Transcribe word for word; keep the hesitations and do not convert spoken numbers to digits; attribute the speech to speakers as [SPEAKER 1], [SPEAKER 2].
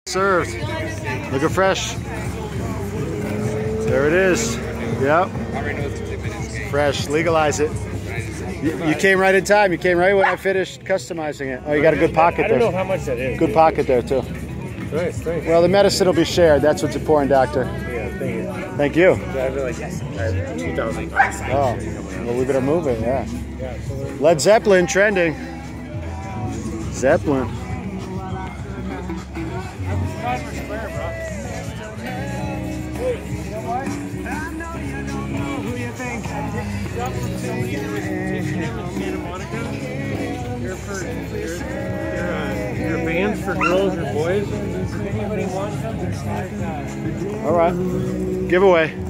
[SPEAKER 1] Served. Looking fresh. There it is. Yep. Fresh. Legalize it. You, you came right in time. You came right when I finished customizing it. Oh, you got a good pocket there.
[SPEAKER 2] I don't know how much that is.
[SPEAKER 1] Good pocket there, too.
[SPEAKER 2] Nice, thanks.
[SPEAKER 1] Well, the medicine will be shared. That's what's important, doctor.
[SPEAKER 2] Yeah, thank you.
[SPEAKER 1] Thank you.
[SPEAKER 2] I have like two thousand dollars.
[SPEAKER 1] Oh, well, we better move it, yeah. Led Zeppelin trending. Zeppelin.
[SPEAKER 2] Your bands for girls or boys? Anybody want them?
[SPEAKER 1] All right. Giveaway.